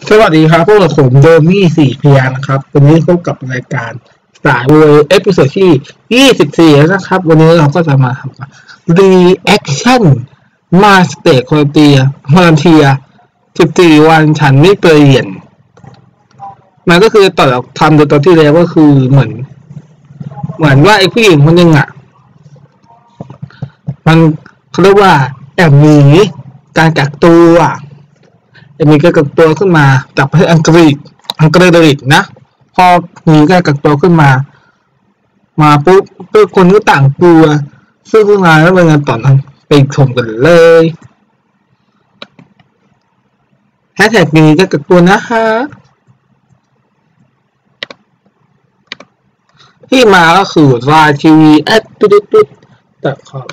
สวัสดีครับพวกผมโดมี่สี่พยางค์นะครับวันนี้พบกับรายการสายเวอร์เอพิโซดที่24แล้วนะครับวันนี้เราก็จะมาทำรีแอคชั่นมาสเตทควอเทีย14 วันฉันไม่เปลี่ยนมันก็คือต่อจากทำโดยตอนที่แล้วก็คือเหมือนว่าไอ้ผู้หญิงคนหนึ่งอ่ะมันเขาเรียกว่าแอบหนีการกักตัวจะมีการกักตัวขึ้นมาจากประเทศอังกฤษนะพอมีการกักตัวขึ้นมาปุ๊บทุกคนก็ต่างกลัวซึ่งเรื่องราวแล้วเป็นไงต่อนั้นไปชมกันเลยแฮชแท็กมีการกักตัวนะฮะที่มาก็คือ rtv@tututut.com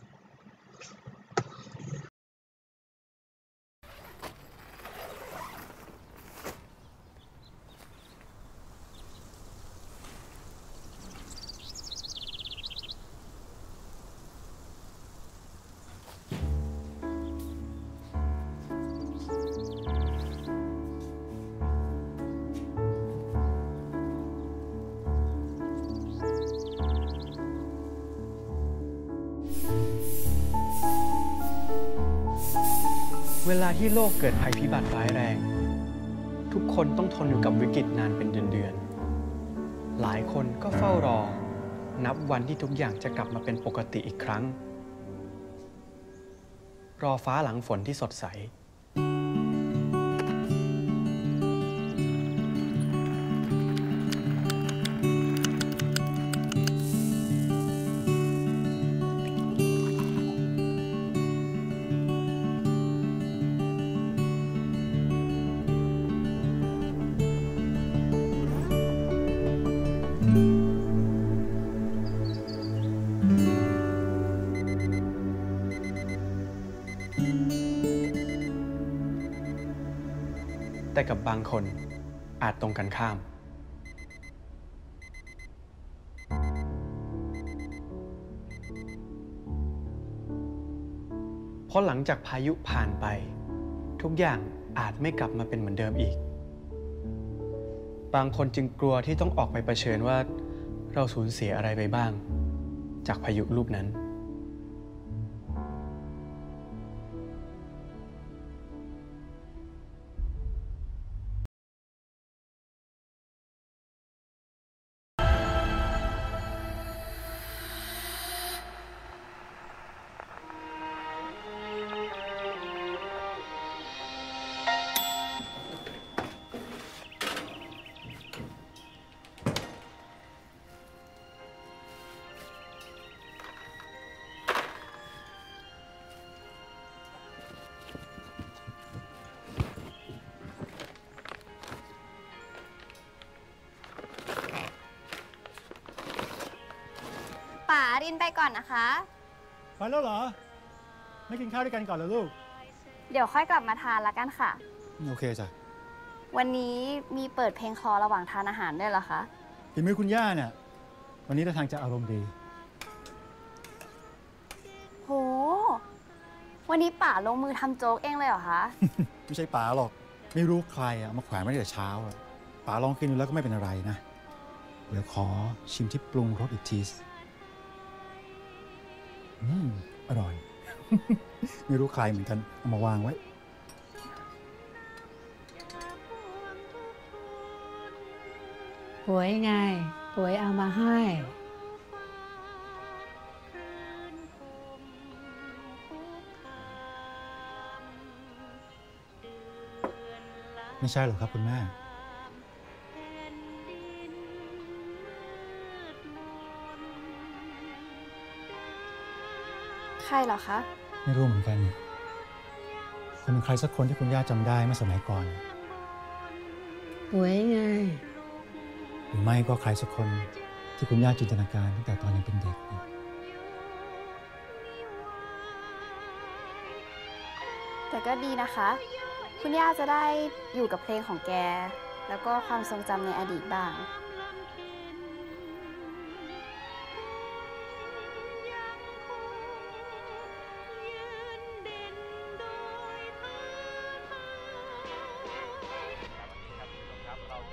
เวลาที่โลกเกิดภัยพิบัติร้ายแรงทุกคนต้องทนอยู่กับวิกฤตนานเป็นเดือนๆหลายคนก็เฝ้ารอนับวันที่ทุกอย่างจะกลับมาเป็นปกติอีกครั้งรอฟ้าหลังฝนที่สดใสแต่กับบางคนอาจตรงกันข้ามเพราะหลังจากพายุผ่านไปทุกอย่างอาจไม่กลับมาเป็นเหมือนเดิมอีกบางคนจึงกลัวที่ต้องออกไปเผชิญว่าเราสูญเสียอะไรไปบ้างจากพายุลูกนั้นป๋ารินไปก่อนนะคะไปแล้วเหรอ ไม่กินข้าวด้วยกันก่อนเหรอลูกเดี๋ยวค่อยกลับมาทานละกันค่ะโอเคจ้ะวันนี้มีเปิดเพลงคลอระหว่างทานอาหารด้วยเหรอคะฝีมือคุณย่าเนี่ยวันนี้ท่าทางจะอารมณ์ดีโห วันนี้ป๋าลงมือทำโจ๊กเองเลยเหรอคะไม่ใช่ป๋าหรอก ไม่รู้ใครอะมาแขวนไว้ตั้งแต่เช้าอะป๋าลองกินดูแล้วก็ไม่เป็นอะไรนะ เดี๋ยวขอชิมที่ปรุงรสอีกทีอร่อย ไม่รู้ใครเหมือนกันเอามาวางไว้ป่วยไงป่วยเอามาให้ไม่ใช่หรอกครับคุณแม่ใครเหรอคะไม่รู้เหมือนกันคุณเป็นใครสักคนที่คุณย่าจำได้เมื่อสมัยก่อนป่วยไงหรือไม่ก็ใครสักคนที่คุณย่าจินตนาการตั้งแต่ตอนยังเป็นเด็กเนี่ยแต่ก็ดีนะคะ คุณย่าจะได้อยู่กับเพลงของแก แล้วก็ความทรงจำในอดีตบ้างค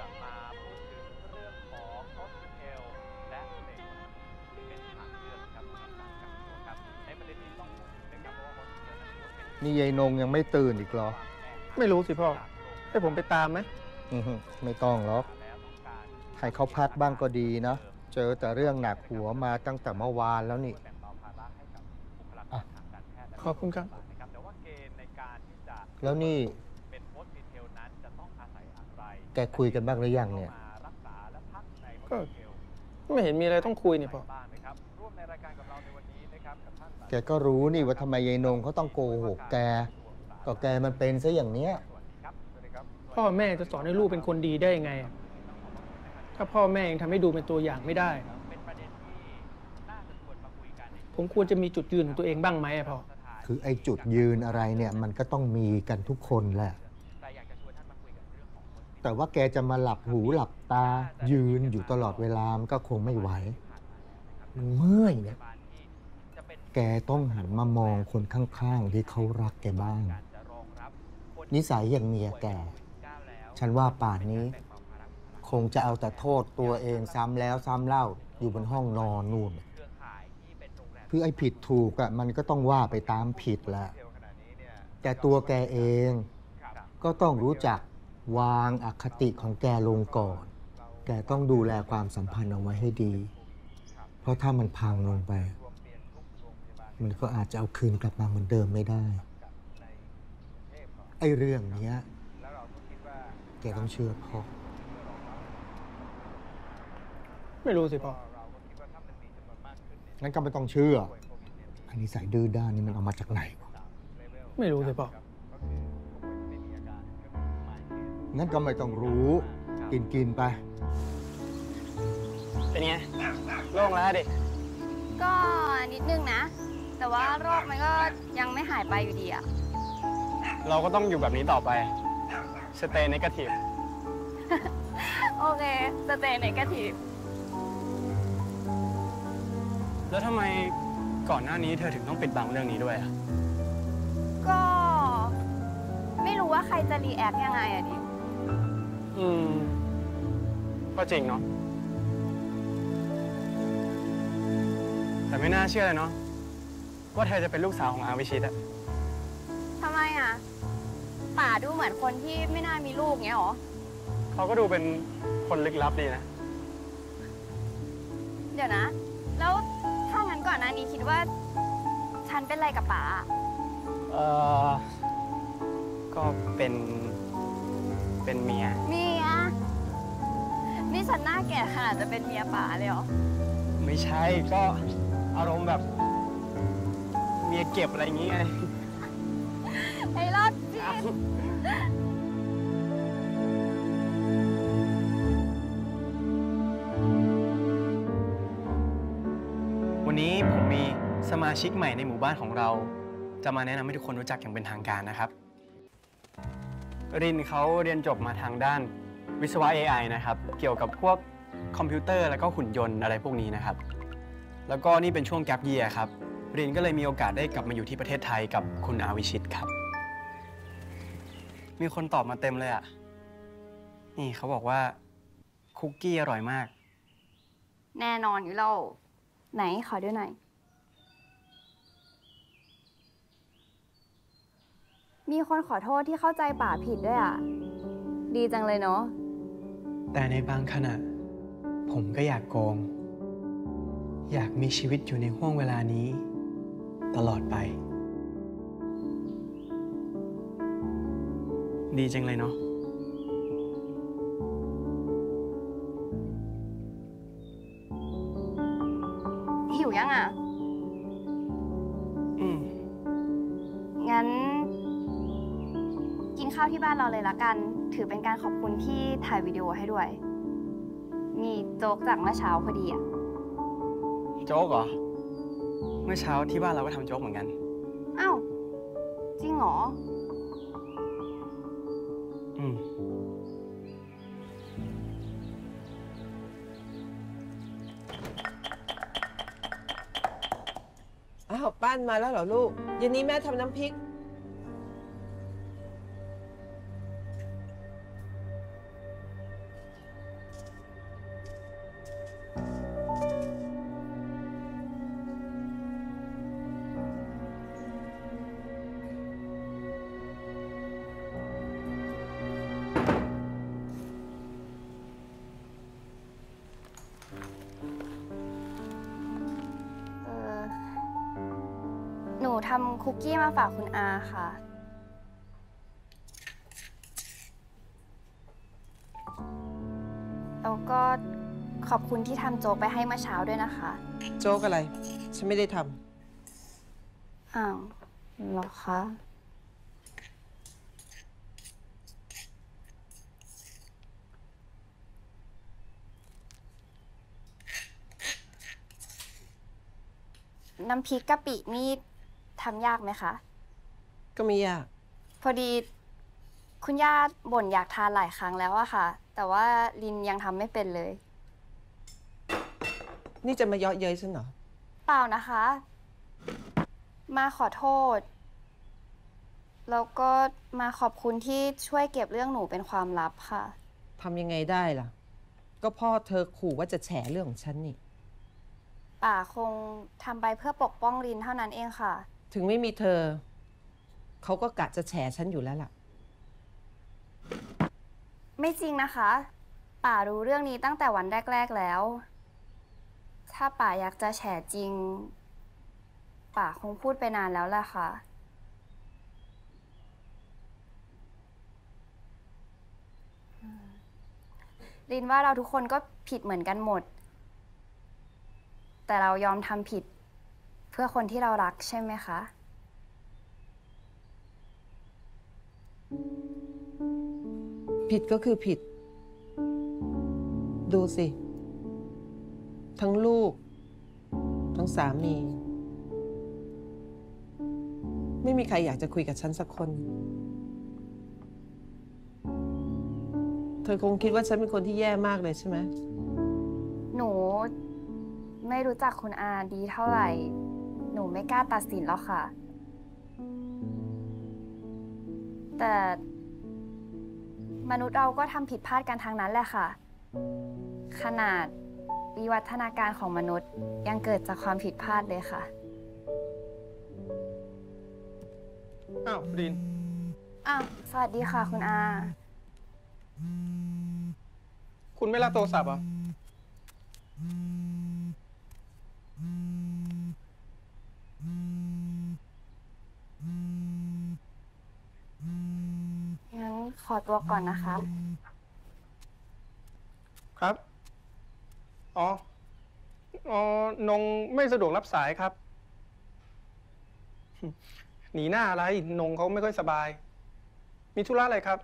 ลับมาพูดถึงเรื่องของฮอสพิทอลและเพลงเป็นทางเลือกครับสำหรับการกักตัวครับในประเด็นนี้ต้องพูดถึงนะครับเพราะว่าฮอสพิทอลนั้นถือว่าเป็นนี่ยายนงยังไม่ตื่นอีกเหรอไม่รู้สิพ่อ ให้ผมไปตามไหมไม่ต้องหรอกให้เขาพักบ้างก็ดีนะ เจอแต่เรื่องหนักหัวมาตั้งแต่เมื่อวานแล้วนี่ขอบคุณครับแล้วนี่แกคุยกันบ้างหรือยังเนี่ยก็ไม่เห็นมีอะไรต้องคุยนี่พ่อแกก็รู้นี่ว่าทำไมยายนงเขาต้องโกหกแก ก็แกมันเป็นซะอย่างเนี้ยพ่อแม่จะสอนให้ลูกเป็นคนดีได้ยังไง ถ้าพ่อแม่ยังทำให้ดูเป็นตัวอย่างไม่ได้ ผมควรจะมีจุดยืนของตัวเองบ้างไหมพ่อคือไอ้จุดยืนอะไรเนี่ยมันก็ต้องมีกันทุกคนแหละ แต่ว่าแกจะมาหลับหูหลับตายืนอยู่ตลอดเวลามันก็คงไม่ไหวมันเมื่อยเนี่ยแกต้องหันมามองคนข้างๆที่เขารักแกบ้าง นิสัยอย่างเมียแกฉันว่าป่านนี้คงจะเอาแต่โทษตัวเองซ้ำแล้วซ้ำเล่าอยู่บนห้องนอนนู่นคือไอ้ผิดถูกอะมันก็ต้องว่าไปตามผิดแหละแต่ตัวแกเองก็ต้องรู้จักวางอคติของแกลงก่อนแกต้องดูแลความสัมพันธ์เอาไว้ให้ดีเพราะถ้ามันพังลงไปมันก็อาจจะเอาคืนกลับมาเหมือนเดิมไม่ได้ไอ้เรื่องนี้แกต้องเชื่อพ่อไม่รู้สิพ่องั้นก็ไม่ต้องเชื่ออันนี้สายดื้อด้านนี่มันเอามาจากไหนวะไม่รู้สิพ่องั้นก็ไม่ต้องรู้กินไปเป็นไงโล่งแล้วดิก็นิดนึงนะ แต่ว่าโรคมันก็ยังไม่หายไปอยู่ดีอะเราก็ต้องอยู่แบบนี้ต่อไป stay negative โอเคสเตย์เนกาทีฟแล้วทำไมก่อนหน้านี้เธอถึงต้องปิดบังเรื่องนี้ด้วยอ่ะก็ไม่รู้ว่าใครจะรีแอคยังไงอะดิก็จริงเนาะ แต่ไม่น่าเชื่อเลยเนาะว่าเธอจะเป็นลูกสาวของอาวิชิตอะทำไมอะป่าดูเหมือนคนที่ไม่น่ามีลูกเงี้ยหรอเขาก็ดูเป็นคนลึกลับดีนะเดี๋ยวนะ แล้วถ้างั้นก่อนหน้านี้คิดว่า ฉันเป็นอะไรกับป๋าก็เป็นเมียเมียนี่ฉันหน้าแก่ขนาดจะเป็นเมียป๋าเลยเหรอไม่ใช่ก็อารมณ์แบบเมียเก็บอะไรอย่างงี้ไงไอ้รอดจีนวันนี้ผมมีสมาชิกใหม่ในหมู่บ้านของเรา จะมาแนะนำให้ทุกคนรู้จักอย่างเป็นทางการนะครับ รินเขาเรียนจบมาทางด้านวิศวะ AI นะครับ เกี่ยวกับพวกคอมพิวเตอร์แล้วก็หุ่นยนต์อะไรพวกนี้นะครับ แล้วก็นี่เป็นช่วงแกปเยียร์ครับรินก็เลยมีโอกาสได้กลับมาอยู่ที่ประเทศไทยกับคุณอาวิชิตครับ มีคนตอบมาเต็มเลยอ่ะ นี่เขาบอกว่าคุกกี้อร่อยมากแน่นอนอยู่แล้วไหนขอดูหน่อย มีคนขอโทษที่เข้าใจป๋าผิดด้วยอ่ะ ดีจังเลยเนาะแต่ในบางขณะ ผมก็อยากโกง อยากมีชีวิตอยู่ในห่วงเวลานี้ ตลอดไป ดีจังเลยเนาะหิวยังอ่ะ งั้น กินข้าวที่บ้านเราเลยละกัน ถือเป็นการขอบคุณที่ถ่ายวิดีโอให้ด้วย มีโจ๊กจากเมื่อเช้าพอดีอ่ะโจ๊กเหรอ เมื่อเช้าที่บ้านเราก็ทำโจ๊กเหมือนกันอ้าว จริงเหรออ้าวปั้นมาแล้วเหรอลูกเย็นนี้แม่ทำน้ำพริกำคุกกี้มาฝากคุณอาค่ะ แล้วก็ขอบคุณที่ทำโจ๊กไปให้เมื่อเช้าด้วยนะคะโจ๊กอะไร ฉันไม่ได้ทอ้าวเหรอคะ น้ำพริกกะปินี่ทำยากไหมคะำก็ไม่ยากพอดีคุณย่าบ่นอยากทานหลายครั้งแล้วอะค่ะ แต่ว่าลินยังทำไม่เป็นเลยนี่จะมาเยาะเย้ยฉันเหรอเปล่านะคะ มาขอโทษ แล้วก็มาขอบคุณที่ช่วยเก็บเรื่องหนูเป็นความลับค่ะทำยังไงได้ล่ะ ก็พ่อเธอขู่ว่าจะแฉเรื่องของฉันนี่ป่าคงทำไปเพื่อปกป้องลินเท่านั้นเองค่ะถึงไม่มีเธอ เขาก็กะจะแฉฉันอยู่แล้วล่ะไม่จริงนะคะ ป่ารู้เรื่องนี้ตั้งแต่วันแรกๆแล้ว ถ้าป่าอยากจะแฉจริง ป่าคงพูดไปนานแล้วแหละค่ะ ลินว่าเราทุกคนก็ผิดเหมือนกันหมด แต่เรายอมทำผิดเพื่อคนที่เรารักใช่ไหมคะผิดก็คือผิด ดูสิ ทั้งลูก ทั้งสามี ไม่มีใครอยากจะคุยกับฉันสักคน เธอคงคิดว่าฉันเป็นคนที่แย่มากเลยใช่ไหมหนูไม่รู้จักคุณอาดีเท่าไหร่ หนูไม่กล้าตัดสินหรอกค่ะ แต่มนุษย์เราก็ทำผิดพลาดกันทางนั้นแหละค่ะ ขนาดวิวัฒนาการของมนุษย์ยังเกิดจากความผิดพลาดเลยค่ะอ้าวลินอ้าว สวัสดีค่ะคุณอาคุณไม่รับโทรศัพท์เหรองั้นขอตัวก่อนนะคะครับ อ๋อ นงไม่สะดวกรับสายครับ หนีหน้าอะไร นงเขาไม่ค่อยสบาย มีธุระอะไรครับ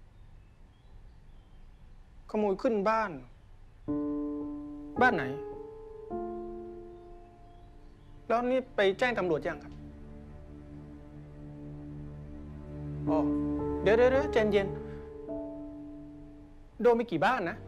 ขโมยขึ้นบ้าน บ้านไหน แล้วนี่ไปแจ้งตำรวจยังครับ อ๋อ เดี๋ยวใจเย็น โดนไปกี่บ้านนะ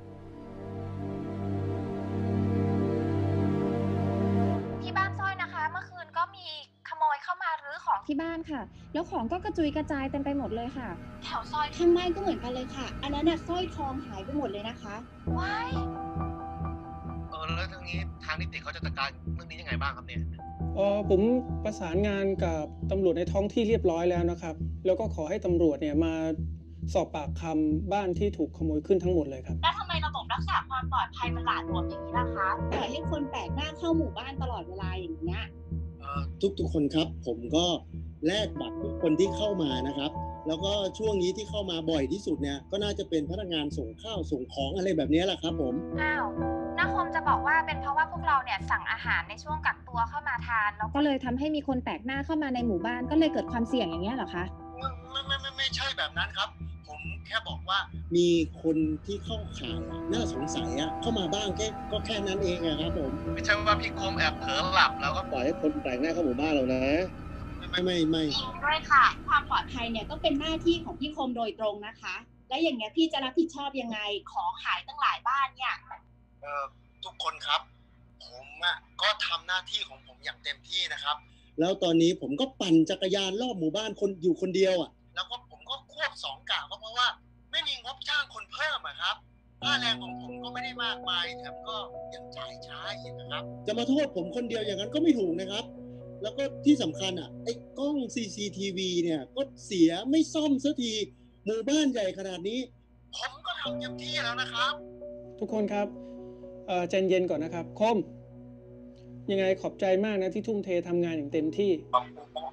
ที่บ้านสร้อยนะคะ เมื่อคืนก็มีขโมยเข้ามารื้อของที่บ้านค่ะ แล้วของก็กระจุยกระจายเต็มไปหมดเลยค่ะ แถวซอยข้างบ้านก็เหมือนกันเลยค่ะ อันนั้นน่ะสร้อยทองหายไปหมดเลยนะคะว้ายแล้วทางนิติเขาจะจัดการเรื่องนี้ยังไงบ้างครับเนี่ยผมประสานงานกับตำรวจในท้องที่เรียบร้อยแล้วนะครับ แล้วก็ขอให้ตำรวจเนี่ยมาสอบปากคำบ้านที่ถูกขโมยขึ้นทั้งหมดเลยครับแล้วทำไมระบบรักษาความปลอดภัยมันหละหลวมอย่างนี้ล่ะคะปล่อยให้คนแปลกหน้าเข้าหมู่บ้านตลอดเวลาอย่างเงี้ยทุกคนครับ ผมก็แลกบัตรทุกคนที่เข้ามานะครับ แล้วก็ช่วงนี้ที่เข้ามาบ่อยที่สุดเนี่ยก็น่าจะเป็นพนักงานส่งข้าวส่งของอะไรแบบนี้แหละครับผมอ้าวนาคมจะบอกว่าเป็นเพราะว่าพวกเราเนี่ยสั่งอาหารในช่วงกักตัวเข้ามาทานแล้วก็เลยทำให้มีคนแปลกหน้าเข้ามาในหมู่บ้านก็เลยเกิดความเสี่ยงอย่างเงี้ยเหรอคะไม่ใช่แบบนั้นครับ ผมแค่บอกว่ามีคนที่เข้าข่ายน่าสงสัยเข้ามาบ้างแค่นั้นเองครับผมไม่ใช่ว่าพี่คมแอบเผลอหลับแล้วก็ปล่อยให้คนแปลกหน้าเข้าหมู่บ้านเรานะไม่ด้วยค่ะความปลอดภัยเนี่ยต้องเป็นหน้าที่ของพี่คมโดยตรงนะคะ และอย่างเงี้ยพี่จะรับผิดชอบยังไงของหายตั้งหลายบ้านเนี่ยทุกคนครับผมก็ทำหน้าที่ของผมอย่างเต็มที่นะครับแล้วตอนนี้ผมก็ปั่นจักรยานรอบหมู่บ้านคนเดียวแล้วก็ผมก็ควบ2 กะก็เพราะว่าไม่มีงบจ้างคนเพิ่มครับค่าแรงของผมก็ไม่ได้มากมายแถมก็ยังจ่ายช้าอีกนะครับจะมาโทษผมคนเดียวอย่างนั้นก็ไม่ถูกนะครับแล้วก็ที่สำคัญไอ้กล้อง CCTV เนี่ยก็เสียไม่ซ่อมสักทีหมู่บ้านใหญ่ขนาดนี้ผมก็ทำเต็มที่แล้วนะครับทุกคนครับใจเย็นก่อนนะครับคมยังไงขอบใจมากนะที่ทุ่มเททำงานอย่างเต็มที่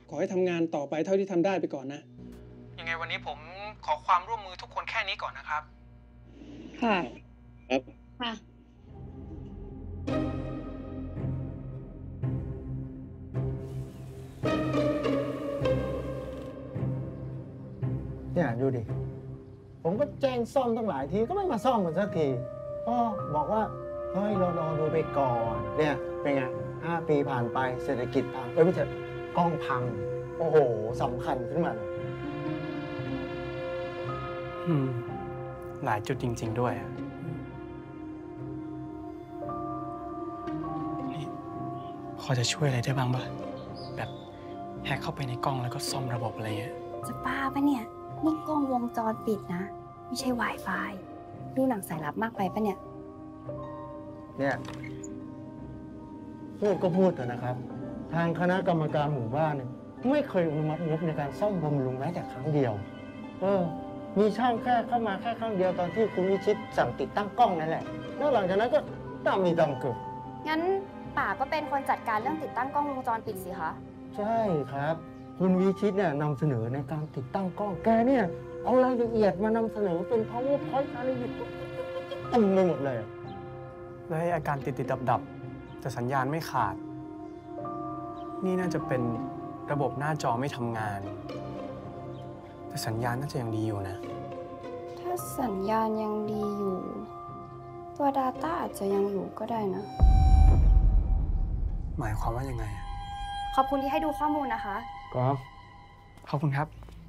ขอให้ทำงานต่อไปเท่าที่ทำได้ไปก่อนนะยังไงวันนี้ผมขอความร่วมมือทุกคนแค่นี้ก่อนนะครับค่ะครับค่ะเนี่ยดูดิผมก็แจ้งซ่อมตั้งหลายทีก็ไม่มาซ่อมกันสักทีบอกว่าเฮ้ยรอดูไปก่อนเนี่ยเป็นไง5 ปีผ่านไปเศรษฐกิจพังไม่ใช่กล้องพังโอ้โหสำคัญขึ้นมาเลยหลายจุดจริงๆด้วยนี่พอจะช่วยอะไรได้บ้างปะแบบแฮกเข้าไปในกล้องแล้วก็ซ่อมระบบอะไรเงี้ยจะบ้าปะเนี่ยนี่กล้องวงจรปิดนะไม่ใช่ Wi-Fi ดูหนังสายลับมากไปปะเนี่ยพูดก็พูดเถอะนะครับ ทางคณะกรรมการหมู่บ้านเนี่ยไม่เคยอนุมัติงบในการซ่อมบำรุงแม้แต่ครั้งเดียวมีช่างแค่เข้ามาแค่ครั้งเดียวตอนที่คุณวิชิตสั่งติดตั้งกล้องนั่นแหละแล้วหลังจากนั้นก็ตามมีตามเกิดงั้นป่าก็เป็นคนจัดการเรื่องติดตั้งกล้องวงจรปิดสิคะใช่ครับคุณวิชิตเนี่ยนำเสนอในการติดตั้งกล้องแกเนี่ยเอารายละเอียดมานำเสนอเป็น PowerPoint รายละเอียดเต็มไปหมดเลยแล้วอาการติดดับแต่สัญญาณไม่ขาดนี่น่าจะเป็นระบบหน้าจอไม่ทำงานแต่สัญญาณน่าจะยังดีอยู่นะถ้าสัญญาณยังดีอยู่ตัว Data อาจจะยังอยู่ก็ได้นะหมายความว่ายังไงขอบคุณที่ให้ดูข้อมูลนะคะครับขอบคุณครับ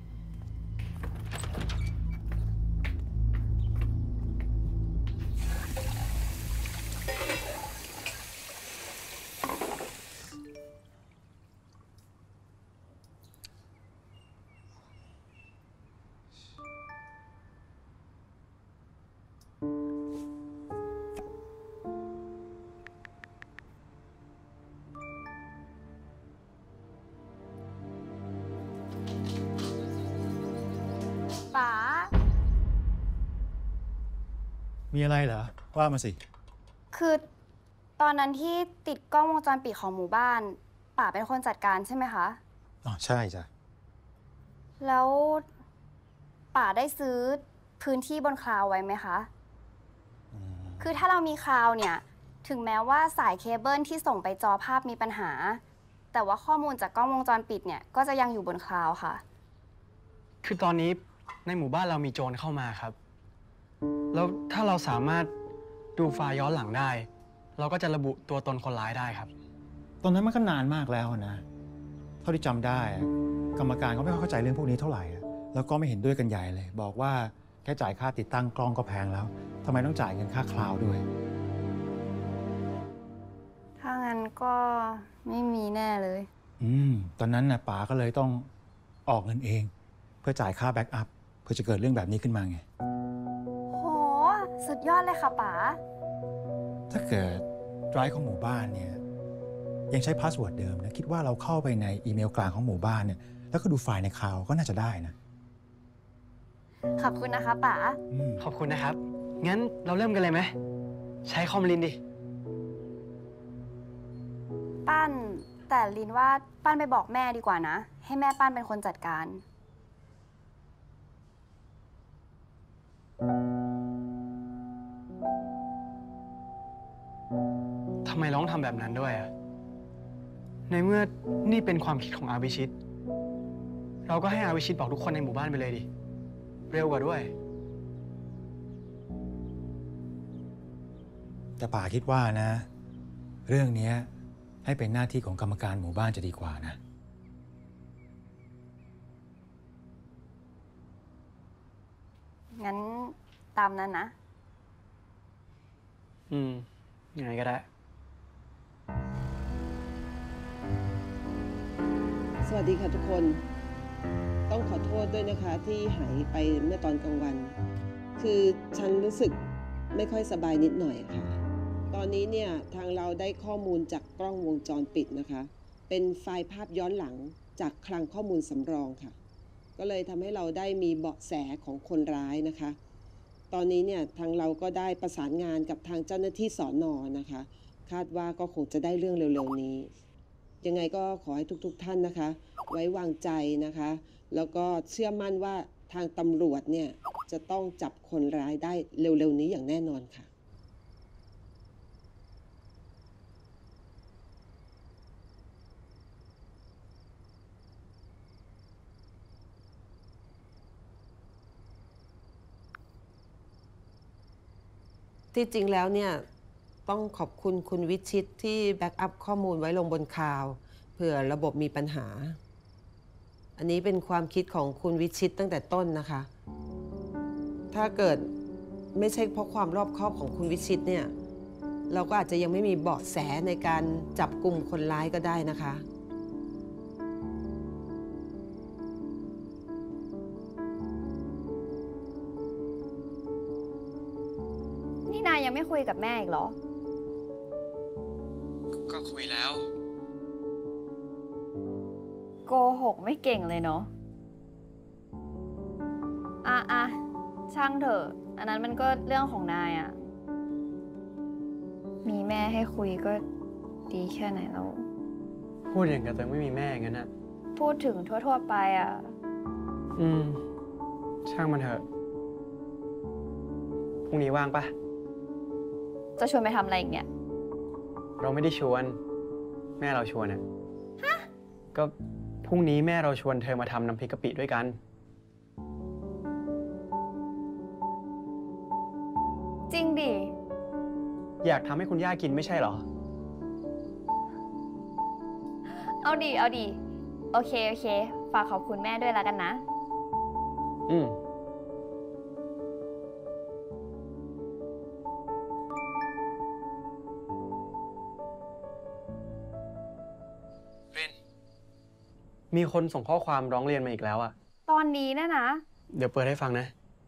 ป๋ามีอะไรเหรอว่ามาสิคือตอนนั้นที่ติดกล้องวงจรปิดของหมู่บ้านป๋าเป็นคนจัดการใช่ไหมคะอ๋อใช่จ้ะแล้วป๋าได้ซื้อพื้นที่บนคลาวด์ไว้ไหมคะคือถ้าเรามีคลาวด์เนี่ยถึงแม้ว่าสายเคเบิลที่ส่งไปจอภาพมีปัญหาแต่ว่าข้อมูลจากกล้องวงจรปิดเนี่ยก็จะยังอยู่บนคลาวด์ค่ะคือตอนนี้ในหมู่บ้านเรามีโจรเข้ามาครับแล้วถ้าเราสามารถดูไฟล์ย้อนหลังได้เราก็จะระบุตัวตนคนร้ายได้ครับตอนนั้นมันก็นานมากแล้วนะเท่าที่จำได้กรรมการเขาไม่เข้าใจเรื่องพวกนี้เท่าไหร่แล้วก็ไม่เห็นด้วยกันใหญ่เลยบอกว่าแค่จ่ายค่าติดตั้งกล้องก็แพงแล้วทำไมต้องจ่ายเงินค่าคลาวด์ด้วยถ้างั้นก็ไม่มีแน่เลยตอนนั้นนะป๋าก็เลยต้องออกเงินเองเพื่อจ่ายค่าแบ็กอัพเพื่อจะเกิดเรื่องแบบนี้ขึ้นมาไงโหสุดยอดเลยค่ะป๋าถ้าเกิดไดรฟ์ของหมู่บ้านเนี่ยยังใช้พาสเวิร์ดเดิมนะคิดว่าเราเข้าไปในอีเมลกลางของหมู่บ้านเนี่ยแล้วก็ดูไฟล์ในคลาวด์ก็น่าจะได้นะขอบคุณนะคะป๋าขอบคุณนะครับงั้นเราเริ่มกันเลยไหมใช้คอมลินดิปั้นแต่ลินว่าปั้นไปบอกแม่ดีกว่านะให้แม่ปั้นเป็นคนจัดการทำไมเราต้องทำแบบนั้นด้วยอะในเมื่อนี่เป็นความคิดของอาวิชิตเราก็ให้อาวิชิตบอกทุกคนในหมู่บ้านไปเลยดิเร็วกว่าด้วยแต่ป๋าคิดว่านะเรื่องนี้ให้เป็นหน้าที่ของกรรมการหมู่บ้านจะดีกว่านะงั้นตามนั้นนะยังไงก็ได้สวัสดีค่ะทุกคนต้องขอโทษด้วยนะคะที่หายไปเมื่อตอนกลางวันคือฉันรู้สึกไม่ค่อยสบายนิดหน่อยค่ะตอนนี้เนี่ยทางเราได้ข้อมูลจากกล้องวงจรปิดนะคะเป็นไฟล์ภาพย้อนหลังจากคลังข้อมูลสำรองค่ะก็เลยทำให้เราได้มีเบาะแสของคนร้ายนะคะตอนนี้เนี่ยทางเราก็ได้ประสานงานกับทางเจ้าหน้าที่สน.นะคะคาดว่าก็คงจะได้เรื่องเร็วๆนี้ยังไงก็ขอให้ทุกท่านนะคะ ไว้วางใจนะคะ แล้วก็เชื่อมั่นว่าทางตำรวจเนี่ยจะต้องจับคนร้ายได้เร็วๆนี้อย่างแน่นอนค่ะ ที่จริงแล้วเนี่ยต้องขอบคุณคุณวิชิตที่แบ็กอัพข้อมูลไว้ลงบนคลาวด์เผื่อระบบมีปัญหา อันนี้เป็นความคิดของคุณวิชิตตั้งแต่ต้นนะคะ ถ้าเกิดไม่ใช่เพราะความรอบคอบของคุณวิชิตเนี่ยเราก็อาจจะยังไม่มีเบาะแสในการจับกลุ่มคนร้ายก็ได้นะคะนี่นายยังไม่คุยกับแม่อีกเหรอก็คุยแล้วโกหกไม่เก่งเลยเนาะอ่ะช่างเถอะ อันนั้นมันก็เรื่องของนายอะมีแม่ให้คุยก็ดีแค่ไหนแล้วพูดอย่างกับตัวไม่มีแม่งั้นอะพูดถึงทั่วๆไปอะช่างมันเถอะ พรุ่งนี้ว่างปะจะชวนไปทำอะไรอีกเนี่ยเราไม่ได้ชวน แม่เราชวนอะก็พรุ่งนี้แม่เราชวนเธอมาทำน้ำพริกกะปิด้วยกันจริงดิอยากทำให้คุณย่ากินไม่ใช่เหรอเอาดิโอเคฝากขอบคุณแม่ด้วยแล้วกันนะมีคนส่งข้อความร้องเรียนมาอีกแล้วอะตอนนี้นะเดี๋ยวเปิดให้ฟังนะ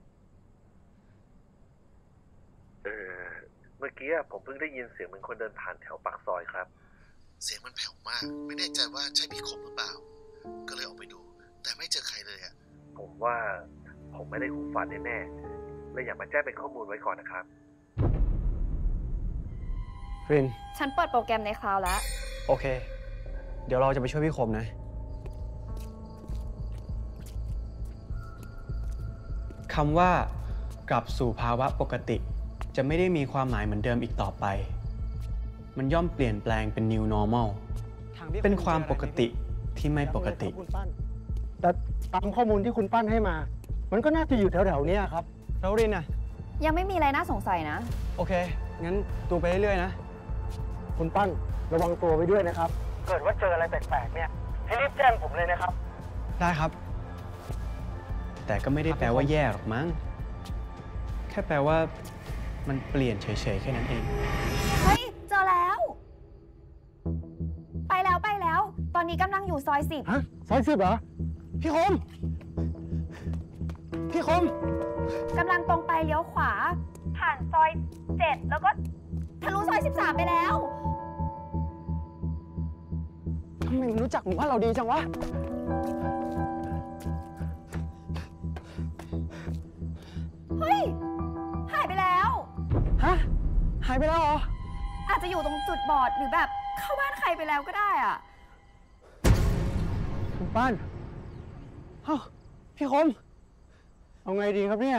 เมื่อกี้ผมเพิ่งได้ยินเสียงเหมือนคนเดินผ่านแถวปากซอยครับ เสียงมันแผ่วมาก ไม่แน่ใจว่าใช่พี่คมหรือเปล่า ก็เลยออกไปดู แต่ไม่เจอใครเลยอะผมว่าผมไม่ได้หูฝาดแน่ๆเลยอยากมาแจ้งเป็นข้อมูลไว้ก่อนนะครับรินฉันเปิดโปรแกรมในคลาวด์แล้วโอเค เดี๋ยวเราจะไปช่วยพี่คมนะ คำว่ากลับสู่ภาวะปกติจะไม่ได้มีความหมายเหมือนเดิมอีกต่อไป มันย่อมเปลี่ยนแปลงเป็น new normal เป็นความปกติที่ไม่ปกติแต่ตามข้อมูลที่คุณปั้นให้มา มันก็น่าจะอยู่แถวๆนี้ครับแล้วรินอะยังไม่มีอะไรน่าสงสัยนะโอเค งั้นดูไปเรื่อยๆนะคุณปั้นระวังตัวไว้ด้วยนะครับ เกิดว่าเจออะไรแปลกๆเนี่ยให้รีบแจ้งผมเลยนะครับได้ครับ แต่ก็ไม่ได้แปลว่าแย่หรอกมั้ง แค่แปลว่ามันเปลี่ยนเฉยๆแค่นั้นเองเฮ้ย เจอแล้ว ไปแล้ว ตอนนี้กำลังอยู่ซอย10 ฮะ ซอย10เหรอพี่คมกำลังตรงไปเลี้ยวขวา ผ่านซอย7แล้วก็ทะลุซอย13ไปแล้วทำไมมันรู้จักหมู่บ้านเราดีจังวะเฮ้ย หายไปแล้วฮะ หายไปแล้วเหรออาจจะอยู่ตรงจุดบอดหรือแบบเข้าบ้านใครไปแล้วก็ได้อะคุณปั้นเอ้าพี่คม เอาไงดีครับเนี่ย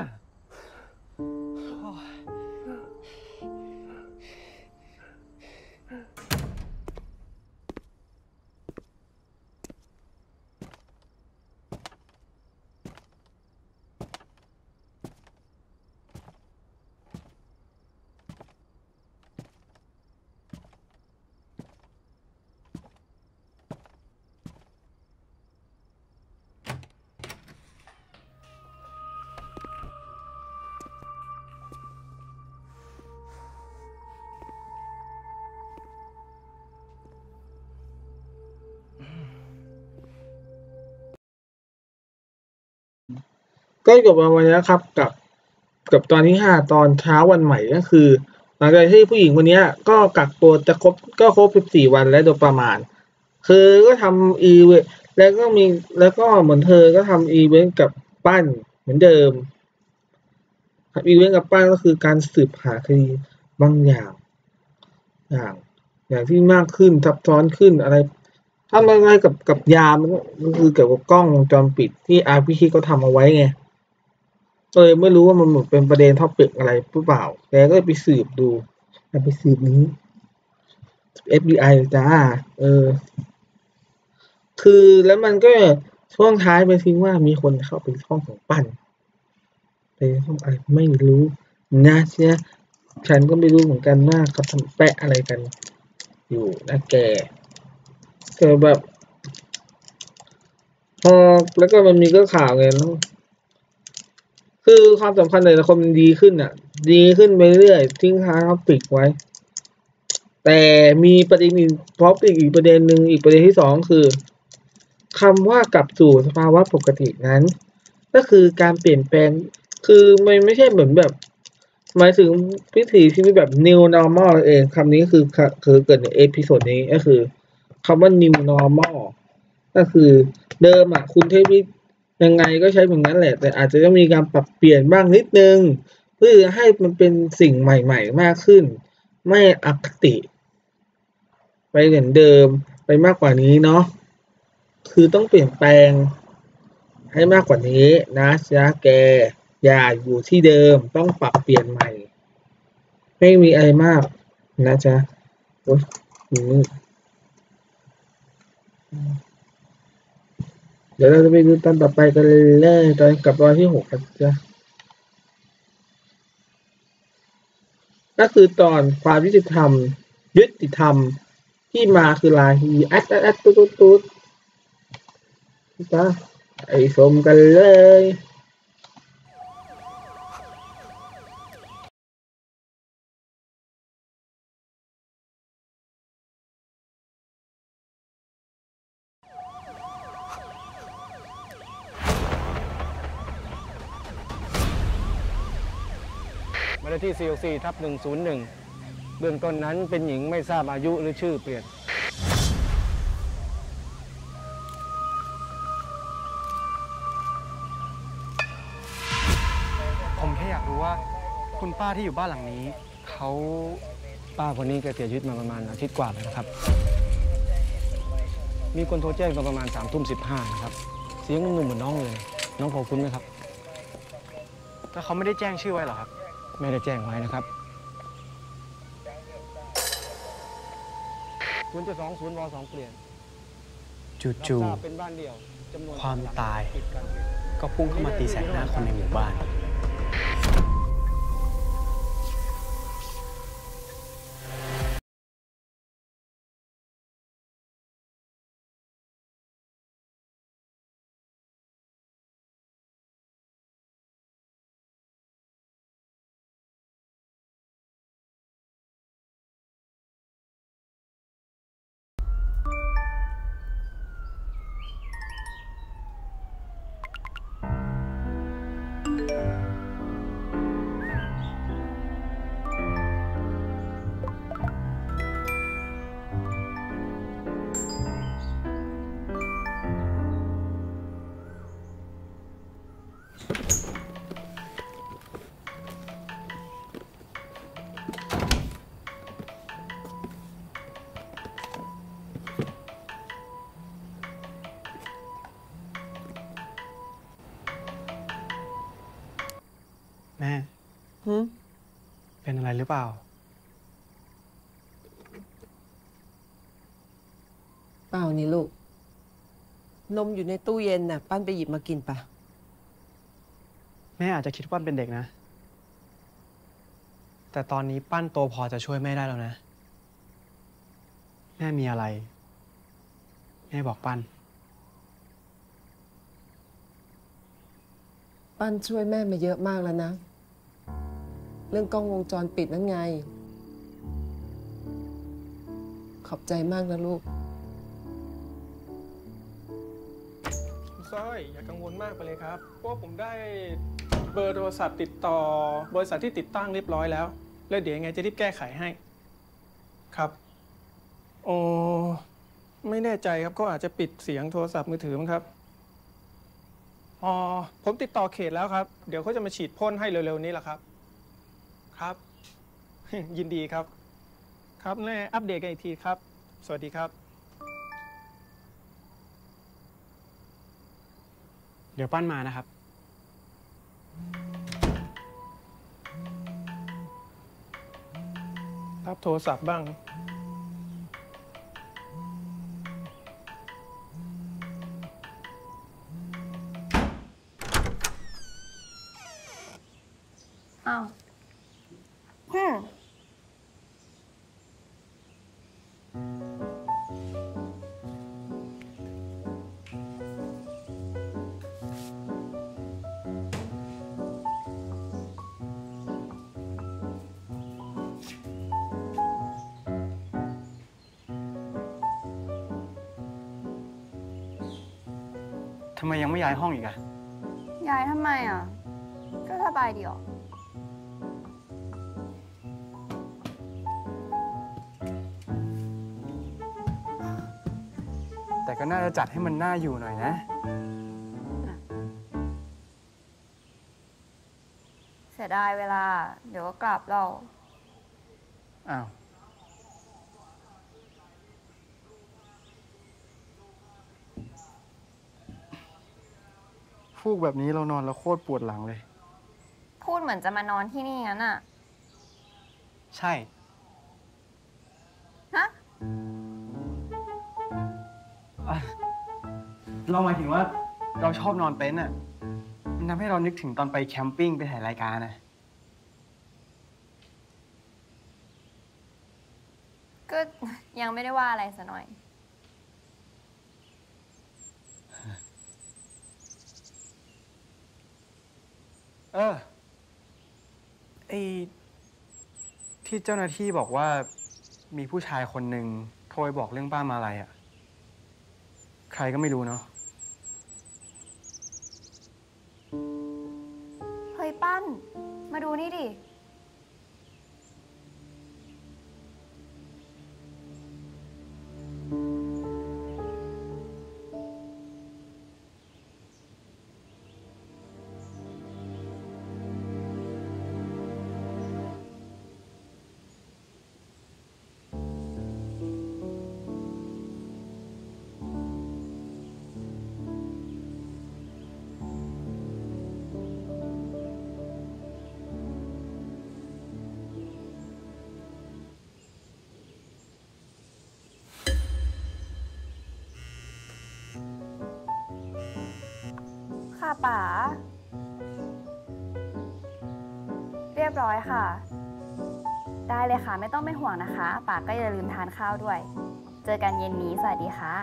ก็จบมาวันนี้ครับกับตอนที่5ตอนเช้าวันใหม่ก็คือหลังจากที่ผู้หญิงคนนี้ก็กักตัวจะครบ14 วันแล้วโดยประมาณคือก็ทำอีเวนต์แล้วก็เหมือนเธอก็ทำอีเวนต์กับปั้นเหมือนเดิมอีเวนต์กับปั้นก็คือการสืบหาคดีบางอย่างที่มากขึ้นซับซ้อนขึ้นอะไรทำอะไรกับยามมันคือเกี่ยวกับกล้องวงจรปิดที่RPTเขาทำเอาไว้ไงเลยไม่รู้ว่ามันเป็นประเด็นท็อปิกอะไรหรือเปล่าแกก็ไปสืบดูไปสืบนี้ FBI จ้าคือแล้วมันก็ช่วงท้ายไปทิ้งว่ามีคนเข้าไปห้องของปั้นไปห้องอะไรไม่รู้นะเชียฉันก็ไม่รู้เหมือนกันว่าเขาทำแปะอะไรกันอยู่นะแกแบบพอแล้วก็มันมีก็ข่าวไงแล้วคือความสัมพันธ์ในคนมันดีขึ้นดีขึ้นไปเรื่อยทิ้งท้ายเขาปิดไว้แต่มีประเด็นพบอีกประเด็นหนึ่งอีกประเด็นที่สองคือคำว่ากลับสู่สภาวะปกตินั้นก็คือการเปลี่ยนแปลงคือมันไม่ใช่เหมือนแบบหมายถึงวิถีชีวิตแบบ new normal เองคำนี้คือเกิดในเอพิโซดนี้ก็คือคำว่า new normal ก็คือเดิมคุณใช้วิธียังไงก็ใช้แบบนั้นแหละแต่อาจจะต้องมีการปรับเปลี่ยนบ้างนิดนึงเพื่อให้มันเป็นสิ่งใหม่ๆมากขึ้นไม่อคติไปเหมือนเดิมไปมากกว่านี้เนาะคือต้องเปลี่ยนแปลงให้มากกว่านี้นะจ๊ะแกอย่าอยู่ที่เดิมต้องปรับเปลี่ยนใหม่ไม่มีอะไรมากนะจ๊ะโอ้ยเดี๋ยวเราจะไปดูตอนต่อไปกันเลยตอนกับตอนที่6ครับจ๊ะก็คือตอนความยุติธรรมที่มาคือลาฮีตุ๊ดจ้ะไอ้ชมกันเลยมาได้ที่ 464/101 เบื้องต้นนั้นเป็นหญิงไม่ทราบอายุหรือชื่อเปลี่ยนผมแค่อยากรู้ว่าคุณป้าที่อยู่บ้านหลังนี้เขาป้าคนนี้แกเสียชีวิตมาประมาณอาทิตย์กว่าแล้วนะครับมีคนโทรแจ้งตอนประมาณ3:15นะครับเสียงหนุ่มเหมือนน้องเลยน้องพอคุ้นไหมครับแล้วเขาไม่ได้แจ้งชื่อไว้หรอครับไม่ได้แจ้งไว้นะครับ0.20 ว2เปลี่ยนจู่ๆความตายก็พุ่งเข้ามาตีแสกหน้าคนในหมู่บ้านแม่เป็นอะไรหรือเปล่าเปล่านี่ลูกนมอยู่ในตู้เย็นน่ะปั้นไปหยิบมากินปะแม่อาจจะคิดว่าเป็นเด็กนะแต่ตอนนี้ปั้นโตพอจะช่วยแม่ได้แล้วนะแม่มีอะไรแม่บอกปั้นช่วยแม่มาเยอะมากแล้วนะเรื่องกล้องวงจรปิดนั่นไงขอบใจมากนะลูกสร้อยอย่ากังวลมากไปเลยครับเพราะผมได้เบอร์โทรศัพท์ติดต่อบริษัทที่ติดตั้งเรียบร้อยแล้วเดี๋ยวยังไงจะรีบแก้ไขให้ครับโอ้ไม่แน่ใจครับก็อาจจะปิดเสียงโทรศัพท์มือถือมั้งครับอ๋อผมติดต่อเขตแล้วครับเดี๋ยวเขาจะมาฉีดพ่นให้เร็วๆนี้แหละครับครับ ยินดีครับครับแน่อัปเดตกันอีกทีครับสวัสดีครับดี๋ยวปั้นมานะครับรับโทรศัพท์บ้างอ้าวทำไมยังไม่ย้ายห้องอีกอะย้ายทำไมอ่ะ ก็สบายดีออกแต่ก็น่าจะจัดให้มันน่าอยู่หน่อยนะเสียดายเวลา เดี๋ยวก็กลับเราอ้าว ฟูกแบบนี้เรานอนแล้วโคตรปวดหลังเลยพูดเหมือนจะมานอนที่นี่งั้นอ่ะใช่ฮะเราหมายถึงว่าเราชอบนอนเต็นท์อ่ะ มันทำให้เรานึกถึงตอนไปแคมปิ้งไปถ่ายรายการนะก็ยังไม่ได้ว่าอะไรซะหน่อยไอ้ที่เจ้าหน้าที่บอกว่ามีผู้ชายคนหนึ่งโทรไปบอกเรื่องป้ามาลัยอ่ะ ใครก็ไม่รู้เนาะเฮ้ยปั้น มาดูนี่ดิ ค่ะป๋า เรียบร้อยค่ะ ได้เลยค่ะ ไม่ต้องเป็นห่วงนะคะป๋าก็อย่าลืมทานข้าวด้วย เจอกันเย็นนี้ สวัสดีค่ะ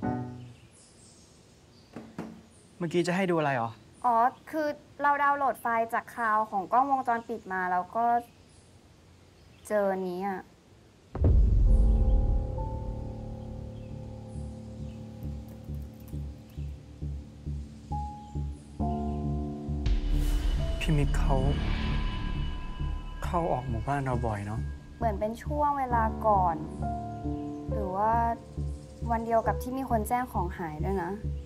เมื่อกี้จะให้ดูอะไรหรออ๋อ คือเราดาวน์โหลดไฟล์จากคลาวด์ของกล้องวงจรปิดมาแล้วก็เจอนี้อ่ะพี่มิกเขาเข้าออกหมู่บ้านเราบ่อยเนาะเหมือนเป็นช่วงเวลาก่อน หรือว่าวันเดียวกับที่มีคนแจ้งของหายด้วยนะ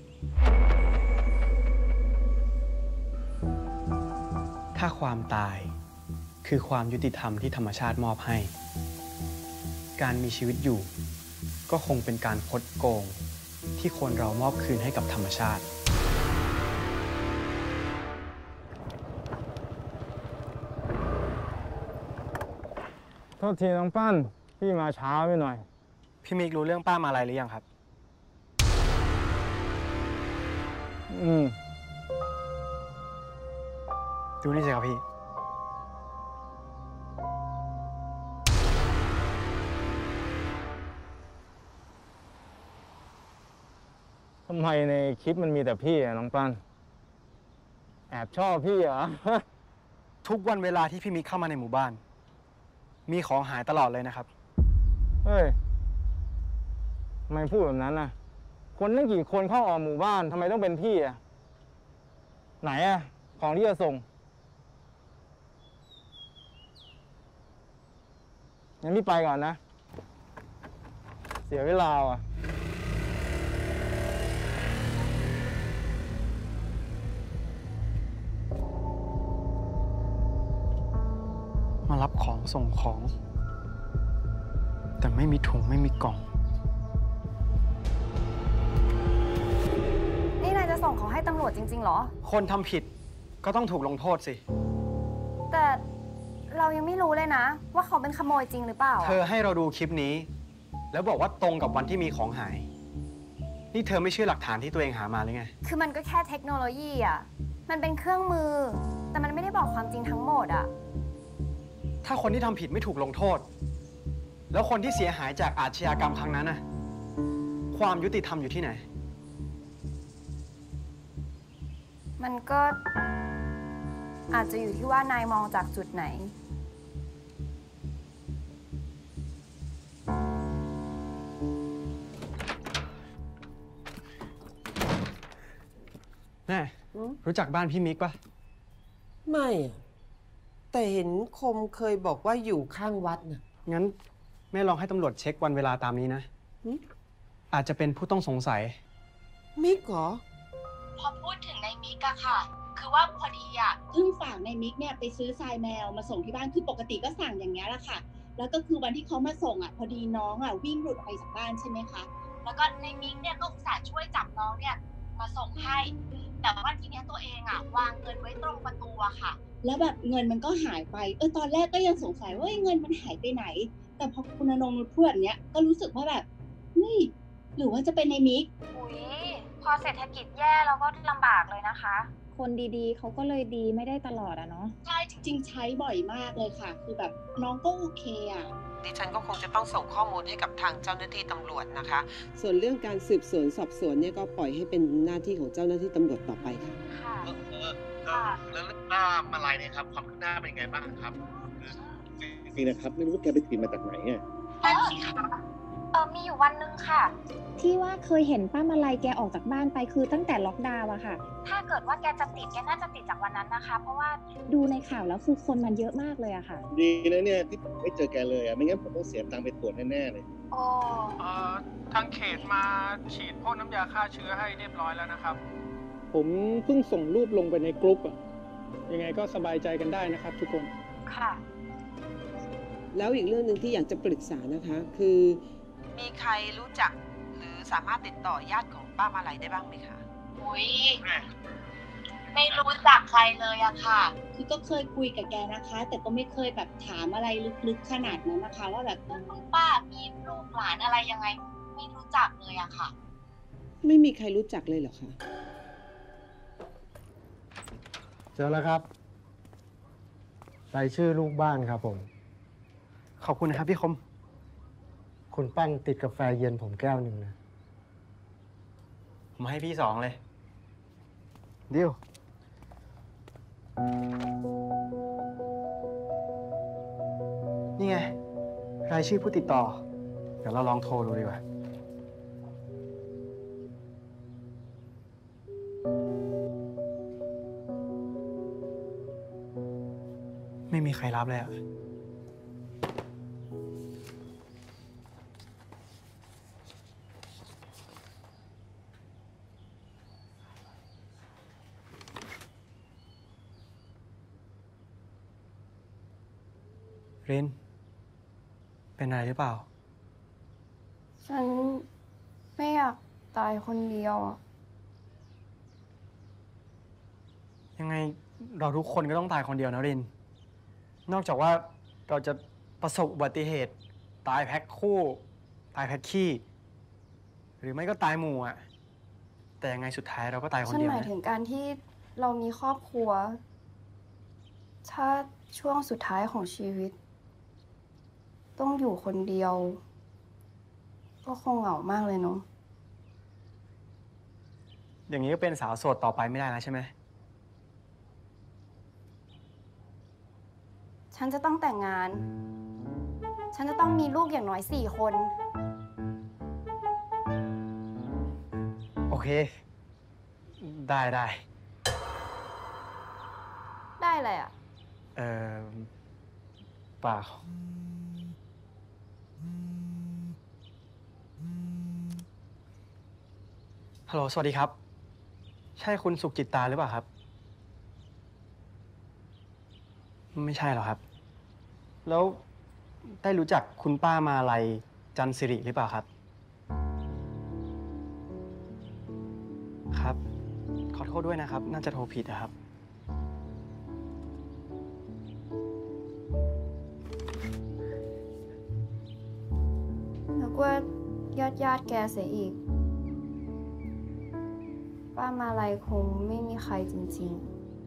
ถ้าความตายคือความยุติธรรมที่ธรรมชาติมอบให้ การมีชีวิตอยู่ก็คงเป็นการคดโกงที่คนเรามอบคืนให้กับธรรมชาติโทษทีน้องปั้น พี่มาช้าไปหน่อยพี่มิกรู้เรื่องป้ามาลัยหรือยังครับ ดูนี่สิครับพี่ทำไมในคลิปมันมีแต่พี่อะน้องปั้น แอบชอบพี่เหรอทุกวันเวลาที่พี่มิกเข้ามาในหมู่บ้าน มีของหายตลอดเลยนะครับเฮ้ยทำไมพูดแบบนั้นน่ะ คนตั้งกี่คนเข้าออกหมู่บ้านทำไมต้องเป็นพี่อ่ะ ไหนอ่ะ ของที่จะส่ง งั้นพี่ไปก่อนนะ เสียเวลาอ่ะมารับของส่งของ แต่ไม่มีถุงไม่มีกล่องนี่นายจะส่งเขาให้ตำรวจจริงๆเหรอคนทำผิดก็ต้องถูกลงโทษสิแต่เรายังไม่รู้เลยนะ ว่าเขาเป็นขโมยจริงหรือเปล่าเธอให้เราดูคลิปนี้ แล้วบอกว่าตรงกับวันที่มีของหาย นี่เธอไม่เชื่อหลักฐานที่ตัวเองหามาหรือไงคือมันก็แค่เทคโนโลยีอ่ะ มันเป็นเครื่องมือ แต่มันไม่ได้บอกความจริงทั้งหมดอ่ะถ้าคนที่ทำผิดไม่ถูกลงโทษ แล้วคนที่เสียหายจากอาชญากรรมครั้งนั้นน่ะ ความยุติธรรมอยู่ที่ไหนมันก็อาจจะอยู่ที่ว่านายมองจากจุดไหนแม่รู้จักบ้านพี่มิกปะไม่อะแต่เห็นคมเคยบอกว่าอยู่ข้างวัดน่ะงั้นแม่ลองให้ตำรวจเช็ควันเวลาตามนี้นะ อาจจะเป็นผู้ต้องสงสัยมิกเหรอพอพูดถึงในมิกอะค่ะ คือว่าพอดีอะเพิ่งฝากในมิกเนี่ยไปซื้อทรายแมวมาส่งที่บ้าน คือปกติก็สั่งอย่างเงี้ยแหละค่ะ แล้วก็คือวันที่เขามาส่งอะพอดีน้องอะวิ่งหลุดออกไปจากบ้านใช่ไหมคะ แล้วก็ในมิกเนี่ยก็อุตส่าห์ช่วยจับน้องเนี่ยมาส่งให้ แต่ว่าทีเนี้ยตัวเองอะวางเงินไว้ตรงประตูอะค่ะ แล้วแบบเงินมันก็หายไป ตอนแรกก็ยังสงสัยว่าเงินมันหายไปไหน แต่พอคุณณรงค์พูดแบบเนี้ยก็รู้สึกว่าแบบเฮ้ยหรือว่าจะเป็นในมิกอุ๊ย พอเศรษฐกิจแย่เราก็ลำบากเลยนะคะคนดีๆเขาก็เลยดีไม่ได้ตลอดอะเนาะ ใช่จริงๆใช้บ่อยมากเลยค่ะ คือแบบน้องก็โอเคอะดิฉันก็คงจะต้องส่งข้อมูลให้กับทางเจ้าหน้าที่ตำรวจนะคะส่วนเรื่องการสืบสวนสอบสวนเนี่ยก็ปล่อยให้เป็นหน้าที่ของเจ้าหน้าที่ตำรวจต่อไปค่ะแล้วเรื่องป้ามาลายเนี่ยครับความคืบหน้าเป็นไงบ้างครับจริงนะครับไม่รู้ว่าแกไปติดมาจากไหนอ่ะนั่นสิคะมีอยู่วันนึงค่ะที่ว่าเคยเห็นป้ามาลัยแกออกจากบ้านไปคือตั้งแต่ล็อกดาวน์อะค่ะถ้าเกิดว่าแกจะติดแกน่าจะติดจากวันนั้นนะคะ เพราะว่าดูในข่าวแล้วคือคนมันเยอะมากเลยอะค่ะดีนะเนี่ยที่ผมไม่เจอแกเลยอ่ะไม่งั้นผมต้องเสียตังค์ไปตรวจแน่ๆเลยโอ้ทางเขตมาฉีดพ่นน้ำยาฆ่าเชื้อให้เรียบร้อยแล้วนะครับ ผมเพิ่งส่งรูปลงไปในกรุ๊ปอะยังไงก็สบายใจกันได้นะครับทุกคนค่ะแล้วอีกเรื่องหนึ่งที่อยากจะปรึกษานะคะ คือมีใครรู้จักหรือสามารถติดต่อญาติของป้ามาลัยได้บ้างไหมคะอุ๊ยไม่รู้จักใครเลยอะค่ะ คือก็เคยคุยกับแกนะคะ แต่ก็ไม่เคยแบบถามอะไรลึกๆขนาดนั้นนะคะ ว่าแบบป้ามีลูกหลานอะไรยังไง ไม่รู้จักเลยอะค่ะไม่มีใครรู้จักเลยเหรอคะเจอแล้วครับรายชื่อลูกบ้านครับผมขอบคุณนะครับพี่คมคุณปั้นติดกาแฟเย็นผมแก้วหนึ่งนะผมให้พี่2เลยเดี๋ยวนี่ไง รายชื่อผู้ติดต่อ เดี๋ยวเราลองโทรดูดีกว่า ไม่มีใครรับเลยอะริน เป็นอะไรหรือเปล่าฉันไม่อยากตายคนเดียวอะยังไงเราทุกคนก็ต้องตายคนเดียวนะริน นอกจากว่าเราจะประสบอุบัติเหตุ ตายแพ็คคู่ ตายแพ็คขี้ หรือไม่ก็ตายหมู่อะแต่ยังไงสุดท้ายเราก็ตายคนฉันเดียวหมายนะถึงการที่เรามีครอบครัว ถ้าช่วงสุดท้ายของชีวิต ต้องอยู่คนเดียว ก็คงเหงามากเลยเนาะอย่างนี้ก็เป็นสาวโสดต่อไปไม่ได้แล้วใช่ไหมฉันจะต้องแต่งงาน ฉันจะต้องมีลูกอย่างน้อย4 คนโอเค ได้ได้อะไรอ่ะเปล่า ฮัลโหล สวัสดีครับ ใช่คุณสุขจิตตาหรือเปล่าครับ ไม่ใช่หรอครับ แล้วได้รู้จักคุณป้ามาลัยจันสิริหรือเปล่าครับ ครับโทษด้วยนะครับ น่าจะโทรผิดนะครับนึกว่ายอดแกเสียอีก ป้ามาลัยคงไม่มีใครจริง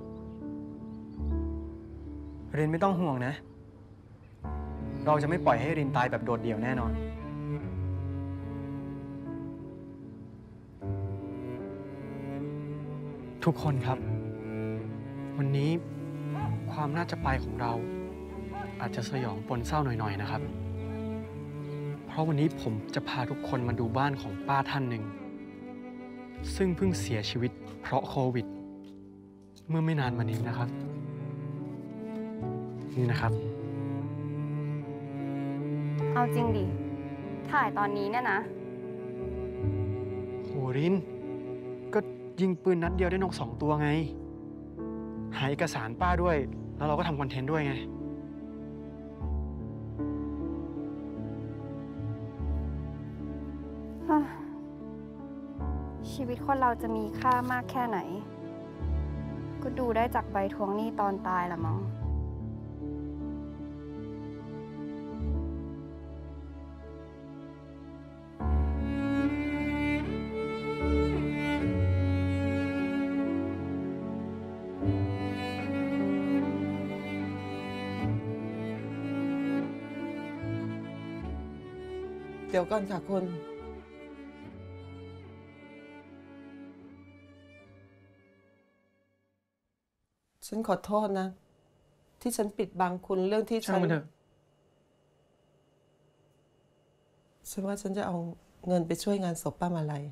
ๆรินไม่ต้องห่วงนะ เราจะไม่ปล่อยให้รินตายแบบโดดเดี่ยวแน่นอน ทุกคนครับ วันนี้ความน่าจะไปของเรา อาจจะสยองปนเศร้าหน่อยๆนะครับ เพราะวันนี้ผมจะพาทุกคนมาดูบ้านของป้าท่านหนึ่งซึ่งเพิ่งเสียชีวิตเพราะโควิด เมื่อไม่นานมานี้นะครับ นี่นะครับเอาจริงดิ ถ่ายตอนนี้เนี่ยนะโหริน ก็ยิงปืนนัดเดียวได้นก2 ตัวไง หาเอกสารป้าด้วย แล้วเราก็ทำคอนเทนต์ด้วยไงชีวิตคนเราจะมีค่ามากแค่ไหน ก็ดูได้จากใบทวงหนี้ตอนตายละมั้งเดี๋ยวก่อนค่ะคุณ ฉันขอโทษนะ ที่ฉันปิดบังคุณเรื่องที่ฉัช่างมันเถอะฉันว่าฉันจะเอาเงินไปช่วยงานศพป้ามาลัย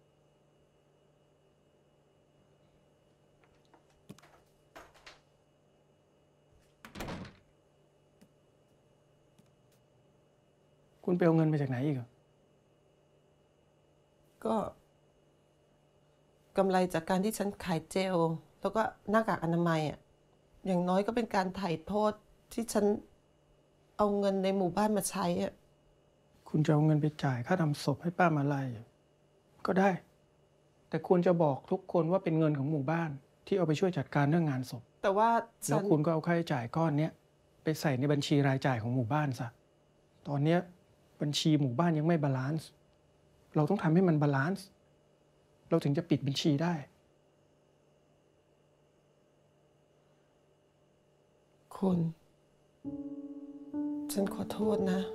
คุณไปเอาเงินมาจากไหนอีกอะก็กำไรจากการที่ฉันขายเจล แล้วก็หน้ากากอนามัยอ่ะ อย่างน้อยก็เป็นการไถ่โทษที่ฉันเอาเงินในหมู่บ้านมาใช้อ่ะคุณจะเอาเงินไปจ่ายค่าทำศพให้ป้ามาลัยก็ได้ แต่คุณจะบอกทุกคนว่าเป็นเงินของหมู่บ้านที่เอาไปช่วยจัดการเรื่องงานศพแต่ว่าแล้วคุณก็เอาค่าใช้จ่ายก้อนเนี้ยไปใส่ในบัญชีรายจ่ายของหมู่บ้านซะ ตอนเนี้ยบัญชีหมู่บ้านยังไม่บาลานซ์ เราต้องทำให้มันบาลานซ์ เราถึงจะปิดบัญชีได้คุณ ฉันขอโทษนะ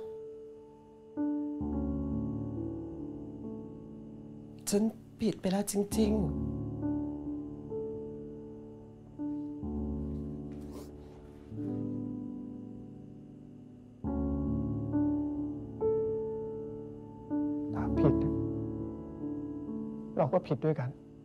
ฉันผิดไปแล้วจริง ๆถ้าผิด เราก็ผิดด้วยกัน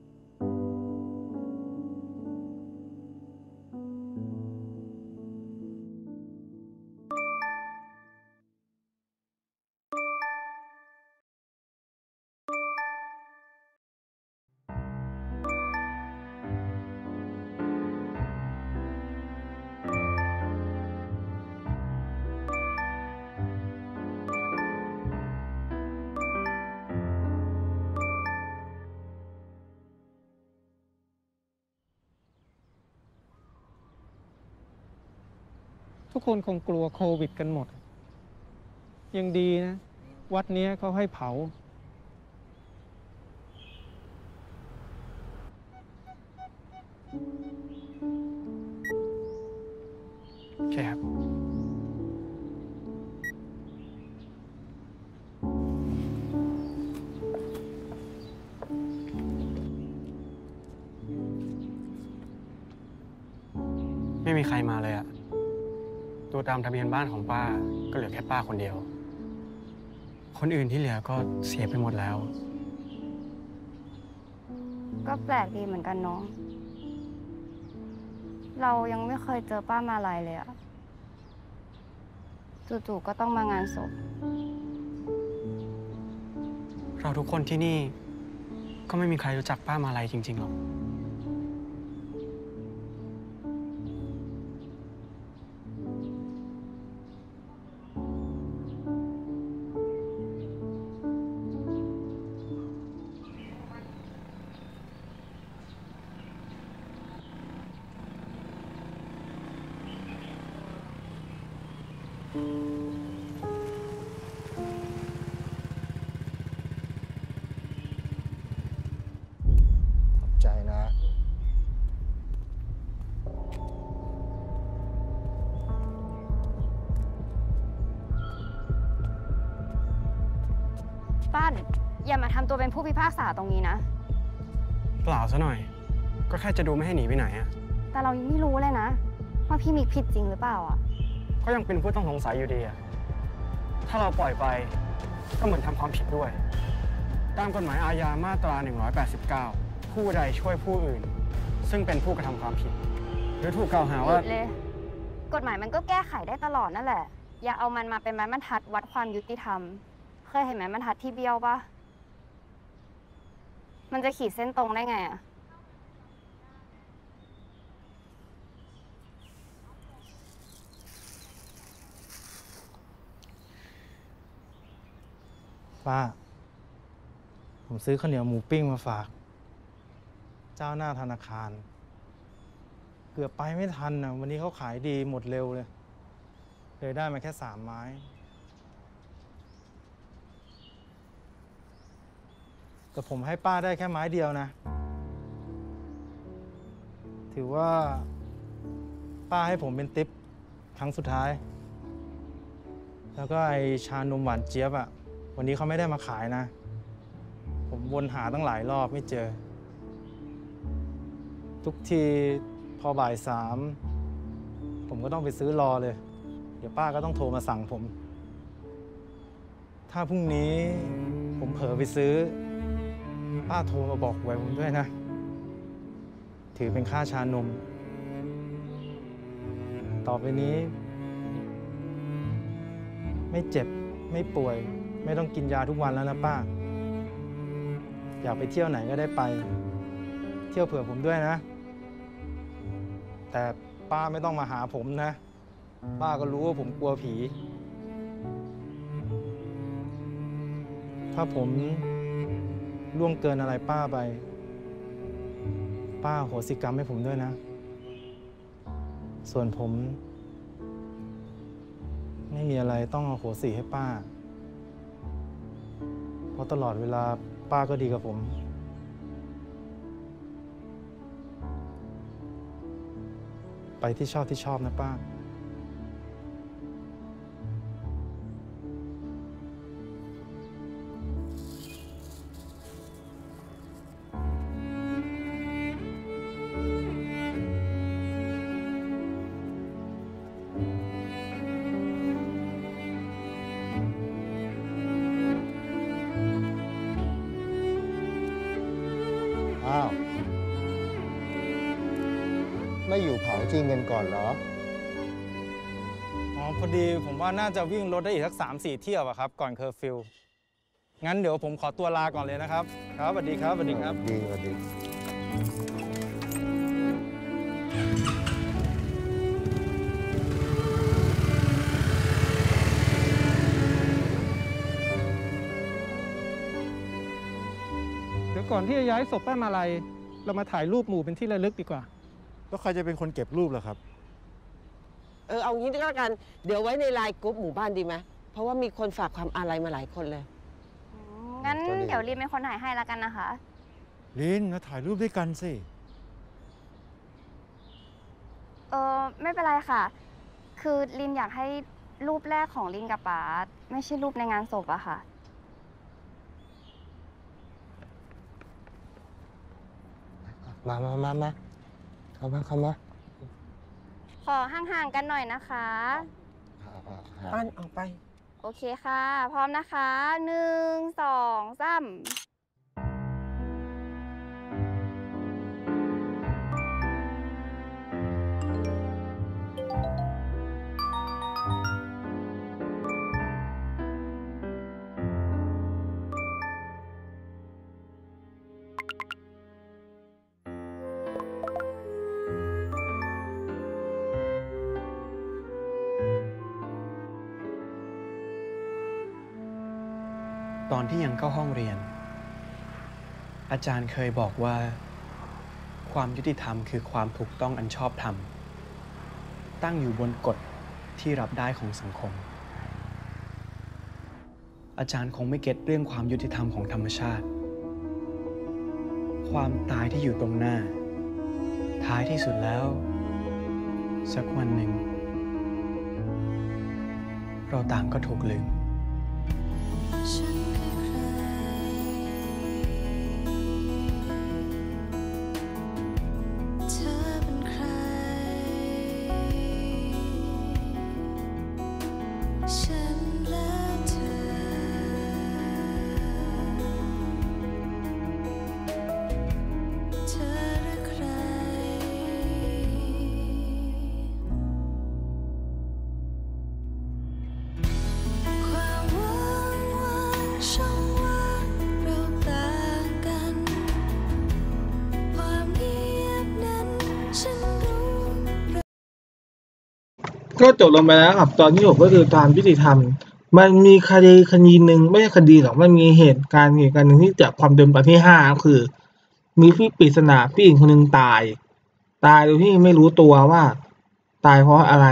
ทุกคนคงกลัวโควิดกันหมด ยังดีนะ วัดนี้เขาให้เผาโอเคครับ ไม่มีใครมาเลยอะตัวตามทะเบียนบ้านของป้าก็เหลือแค่ป้าคนเดียว คนอื่นที่เหลือก็เสียไปหมดแล้วก็แปลกดีเหมือนกันเนาะ เรายังไม่เคยเจอป้ามาลัยเลยอะจู่ๆก็ต้องมางานศพเราทุกคนที่นี่ก็ไม่มีใครรู้จักป้ามาลัยจริงๆหรอกพขอบใจนะปั้นอย่ามาทำตัวเป็นผู้พิพากษาตรงนี้นะเปล่าซะหน่อย ก็แค่จะดูไม่ให้หนีไปไหนอะแต่เรายังไม่รู้เลยนะว่าพี่มิกผิดจริงหรือเปล่าอ่ะก็ยังเป็นผู้ต้องสงสัยอยู่ดีอะถ้าเราปล่อยไปก็เหมือนทำความผิดด้วย ตามกฎหมายอาญามาตรา 189 ผู้ใดช่วยผู้อื่น ซึ่งเป็นผู้กระทำความผิด หรือถูกกล่าวหาว่าเลย กฎหมายมันก็แก้ไขได้ตลอดนั่นแหละ อย่าเอามันมาเป็นไม้บรรทัดวัดความยุติธรรม เคยเห็นไม้บรรทัดที่เบี้ยวปะมันจะขีดเส้นตรงได้ไงอะป้า ผมซื้อข้าวเหนียวหมูปิ้งมาฝาก เจ้าหน้าธนาคาร เกือบไปไม่ทันนะวันนี้เขาขายดีหมดเร็วเลยได้มาแค่3 ไม้ แต่ผมให้ป้าได้แค่ไม้เดียวนะ ถือว่าป้าให้ผมเป็นทิปครั้งสุดท้าย แล้วก็ไอชานมหวานเจี๊ยบอะวันนี้เขาไม่ได้มาขายนะ ผมวนหาตั้งหลายรอบไม่เจอ ทุกทีพอบ่าย3ผมก็ต้องไปซื้อรอเลย เดี๋ยวป้าก็ต้องโทรมาสั่งผม ถ้าพรุ่งนี้ผมเผลอไปซื้อ ป้าโทรมาบอกไว้ผมด้วยนะ ถือเป็นค่าชานม ต่อไปนี้ ไม่เจ็บไม่ป่วยไม่ต้องกินยาทุกวันแล้วนะป้า อยากไปเที่ยวไหนก็ได้ไป เที่ยวเผื่อผมด้วยนะ แต่ป้าไม่ต้องมาหาผมนะ ป้าก็รู้ว่าผมกลัวผี ถ้าผมล่วงเกินอะไรป้าไป ป้าโหสิกรรมให้ผมด้วยนะ ส่วนผม ไม่มีอะไรต้องอโหสิให้ป้า เพราะตลอดเวลาป้าก็ดีกับผม ไปที่ชอบนะป้าอ้าว ไม่อยู่เผาจริงกันก่อนเหรออ๋อพอดีผมว่าน่าจะวิ่งรถได้อีกสัก 3-4 เที่ยวอะครับ ก่อนเคอร์ฟิว งั้นเดี๋ยวผมขอตัวลาก่อนเลยนะครับ ครับสวัสดีครับสวัสดีครับดีสวัสดีเดี๋ยวก่อนที่จะย้ายศพป้ามาลัยเรามาถ่ายรูปหมู่เป็นที่ระลึกดีกว่าแล้วใครจะเป็นคนเก็บรูปล่ะครับเอางี้ก็แล้วกัน เดี๋ยวไว้ในไลน์กรุ๊ปหมู่บ้านดีไหมเพราะว่ามีคนฝากความอาลัยมาหลายคนเลยงั้นเดี๋ยวรีบเป็นคนถ่ายให้แล้วกันนะคะลินมาถ่ายรูปด้วยกันสิไม่เป็นไรค่ะ คือลินอยากให้รูปแรกของลินกับป๋าไม่ใช่รูปในงานศพอะค่ะมาเข้ามาขอห่างๆกันหน่อยนะคะปั้นออกไปโอเคค่ะ พร้อมนะคะ 1 2 3 ตอนที่ยังเข้าห้องเรียน อาจารย์เคยบอกว่า ความยุติธรรมคือความถูกต้องอันชอบธรรม ตั้งอยู่บนกฎที่รับได้ของสังคม อาจารย์คงไม่เก็ตเรื่องความยุติธรรมของธรรมชาติ ความตายที่อยู่ตรงหน้า ท้ายที่สุดแล้ว สักวันหนึ่ง เราต่างก็ถูกลืมก็จบลงไปแล้วครับตอนที่6ก็คือตามยุติธรรมมันมีคดีหนึ่งไม่ใช่คดีหรอกมันมีเหตุการณ์หนึ่งที่จากความเดิมตอนที่5ก็คือ มีผู้ปริศนาผู้หญิงคนหนึ่งตายโดยที่ไม่รู้ตัวว่าตายเพราะอะไร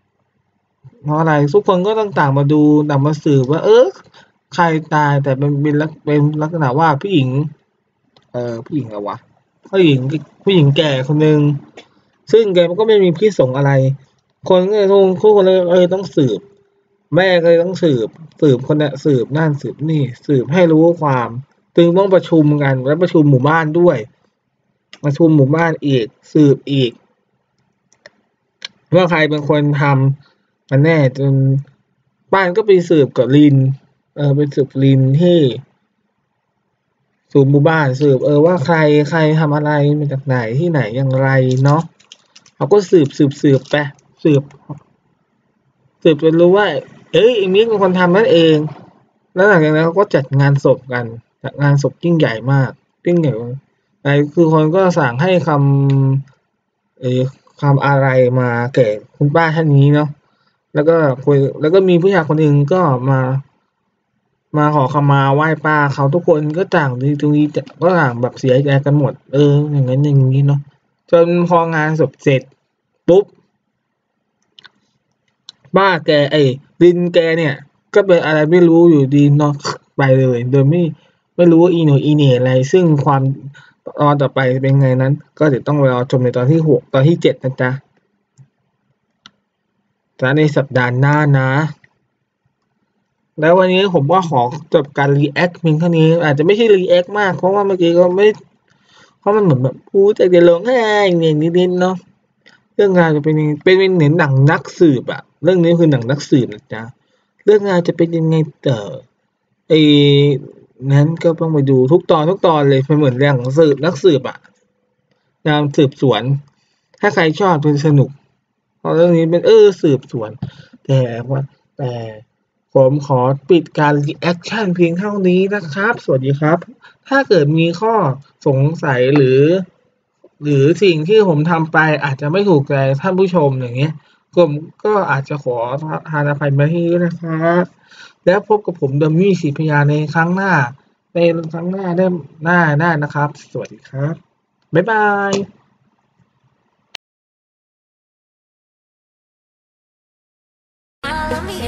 ทุกคนก็ต่างมาดูต่างมาสืบว่าใครตายแต่เป็นลักษณะว่าผู้หญิงผู้หญิงอะไรวะผู้หญิงแก่คนหนึ่งซึ่งแกมันก็ไม่มีพิษสงอะไรคนก็เลยต้องสืบแม่ก็เลยต้องสืบคนเนี้ยสืบนั่นสืบนี่สืบให้รู้ความจึงต้องประชุมกันแล้วประชุมหมู่บ้านด้วยประชุมหมู่บ้านอีกสืบอีกว่าใครเป็นคนทำมันแน่จนบ้านก็ไปสืบกับลินไปสืบลินที่สู่หมู่บ้านสืบว่าใครทำอะไรมาจากไหนที่ไหนอย่างไรเนาะเขาก็สืบไปสืบจนรู้ว่าเอ็มนี่เป็นคนทำนั่นเองแล้วหลังจากนั้นเขาก็จัดงานศพกันจัดงานศพยิ่งใหญ่มากคือคนก็สั่งให้คำอะไรมาแก่คุณป้าท่านนี้เนาะแล้วก็มีผู้ชายคนหนึ่งก็มาขอขมาไหว้ป้าเขาทุกคนก็ต่างตรงนี้ก็ต่างแบบเสียใจกันหมดอย่างนั้นอย่างนี้เนาะจนพองานศพเสร็จปุ๊บป้าแกลินแกเนี่ยก็เป็นอะไรไม่รู้อยู่ดีเนาะไปเลยโดยไม่รู้ว่าอีโนอีเน่อะไรซึ่งความตอนต่อไปเป็นไงนั้นก็เดี๋ยวต้องรอชมในตอนที่6ตอนที่7นะจ๊ะและในสัปดาห์หน้านะแล้ววันนี้ผมก็ขอจบการรีแอคเพียงเท่านี้อาจจะไม่ใช่รีแอคมากเพราะว่าเมื่อกี้ก็ไม่เพราะมันเหมือนแบบพูดจะร้องไห้เนี่ยนิดๆเนาะเรื่องงานจะเป็นเหมือนหนังนักสืบอะเรื่องนี้คือหนังนักสืบนะจ๊ะเรื่องงานจะเป็นยังไงนั้นก็ต้องไปดูทุกตอนเลยเป็นเหมือนเรื่องสืบนักสืบอะงานสืบสวนถ้าใครชอบเป็นสนุกเพราะเรื่องนี้เป็นสืบสวนแต่ผมขอปิดการรีแอคชั่นเพียงเท่านี้นะครับสวัสดีครับถ้าเกิดมีข้อสงสัยหรือสิ่งที่ผมทำไปอาจจะไม่ถูกใจท่านผู้ชมอย่างเงี้ยผมก็อาจจะขอทานอภัยมาที่นี้นะครับแล้วพบกับผมดัมมี่ศรีพยาในครั้งหน้าได้หน้านะครับสวัสดีครับบ๊ายบาย